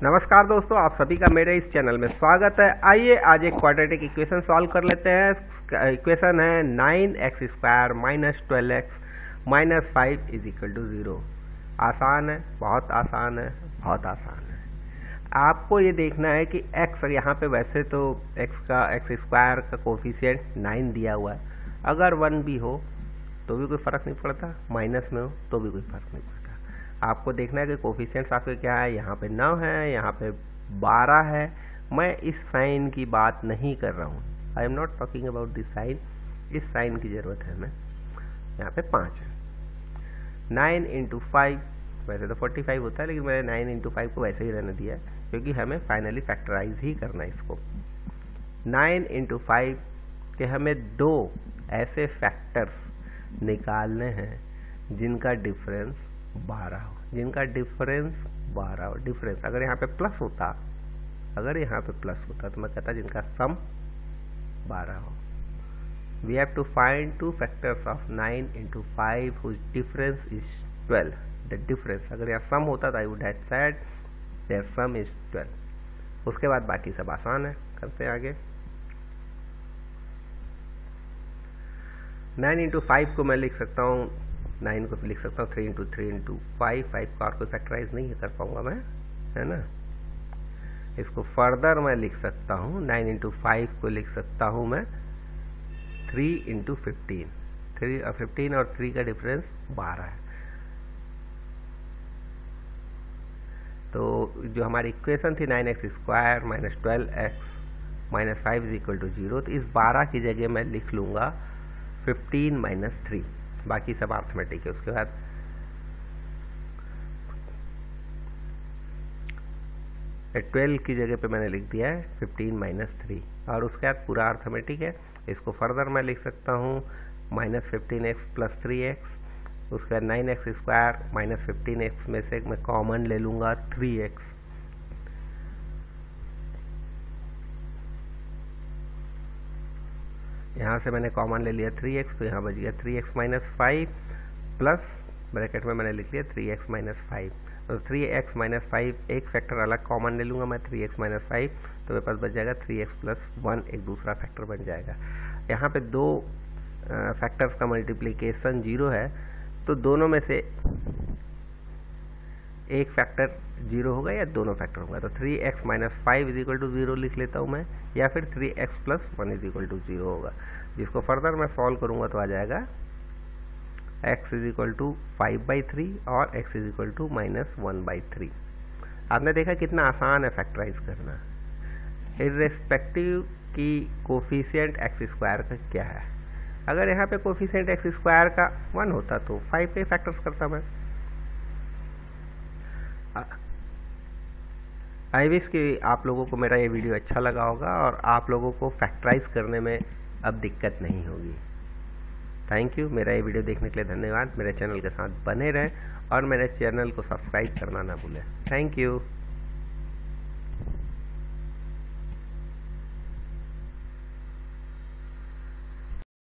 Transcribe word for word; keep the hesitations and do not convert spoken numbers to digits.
नमस्कार दोस्तों, आप सभी का मेरे इस चैनल में स्वागत है। आइए आज एक क्वाड्रेटिक इक्वेशन सॉल्व कर लेते हैं। इक्वेशन है nine x square minus twelve x minus five is equal to zero. आसान है, बहुत आसान है, बहुत आसान है। आपको ये देखना है कि x यहाँ पे वैसे तो x का एक्स स्क्वायर का कोफिशिएंट नाइन दिया हुआ है। अगर वन भी हो तो भी कोई फ़र्क नहीं पड़ता, माइनस में हो तो भी कोई फ़र्क नहीं पड़ता। आपको देखना है कि कोफिशिएंट्स आपके क्या है। यहाँ पे नौ है, यहाँ पे बारह है। मैं इस साइन की बात नहीं कर रहा हूँ, I am not talking about this sign. इस साइन की ज़रूरत है हमें। यहाँ पे पाँच है। नाइन इंटू फाइव, वैसे तो फोर्टी फाइव होता है, लेकिन मैंने नाइन इंटू फाइव को वैसे ही रहने दिया है क्योंकि हमें फाइनली फैक्टराइज ही करना है इसको। नाइन इंटू फाइव के हमें दो ऐसे फैक्टर्स निकालने हैं जिनका डिफरेंस बारह हो, जिनका डिफरेंस बारह हो। डिफरेंस अगर यहाँ पे प्लस होता अगर यहाँ पे प्लस होता तो मैं कहता जिनका सम बारह हो। We have to find two factors of nine into five whose difference is twelve. The difference अगर यहाँ सम होता तो I would have said their sum is twelve. उसके बाद बाकी सब आसान है, करते हैं आगे। नाइन इंटू फाइव को मैं लिख सकता हूँ, नाइन को लिख सकता हूँ three into three into five. Five का और कोई फैक्टराइज नहीं कर पाऊंगा मैं, है ना। इसको फर्दर मैं लिख सकता हूँ, नाइन इंटू फाइव को लिख सकता हूँ मैं थ्री इंटू फिफ्टीन। थ्री और फिफ्टीन और थ्री का डिफरेंस बारह है। तो जो हमारी इक्वेशन थी nine x square minus twelve x minus five is equal to zero, तो इस बारह की जगह मैं लिख लूँगा फिफ्टीन माइनस थ्री। बाकी सब अर्थमेटिक है। उसके बाद ट्वेल्व की जगह पे मैंने लिख दिया है फिफ्टीन माइनस थ्री, और उसके बाद पूरा अर्थमेटिक है। इसको फर्दर मैं लिख सकता हूँ minus fifteen x plus three x. उसके बाद nine x square minus fifteen x में से मैं कॉमन ले लूँगा थ्री एक्स। यहाँ से मैंने कॉमन ले लिया थ्री एक्स, तो यहाँ बच गया three x minus five plus bracket में मैंने लिख लिया थ्री एक्स माइनस फाइव। तो थ्री एक्स माइनस फाइव एक फैक्टर अलग कॉमन ले लूँगा मैं, थ्री एक्स माइनस फाइव, तो मेरे पास बच जाएगा थ्री एक्स प्लस वन, एक दूसरा फैक्टर बन जाएगा। यहाँ पे दो फैक्टर्स का मल्टीप्लिकेशन जीरो है, तो दोनों में से एक फैक्टर जीरो होगा या दोनों फैक्टर होगा। तो three x minus five is equal to zero लिख लेता हूँ मैं, या फिर three x plus one is equal to zero होगा। जिसको फर्दर मैं सॉल्व करूँगा तो आ जाएगा x is equal to five by three और x is equal to minus one by three. आपने देखा कितना आसान है फैक्टराइज करना, इर्रेस्पेक्टिव की कोफिशिएंट एक्स स्क्वायर का क्या है। अगर यहाँ पे कोफिशिएंट एक्स स्क्वायर का वन होता तो फाइव के फैक्टर्स करता मैं। आई विश कि आप लोगों को मेरा ये वीडियो अच्छा लगा होगा और आप लोगों को फैक्टराइज करने में अब दिक्कत नहीं होगी। Thank you. मेरा ये वीडियो देखने के लिए धन्यवाद। मेरे चैनल के साथ बने रहें और मेरे चैनल को सब्सक्राइब करना ना भूलें। Thank you.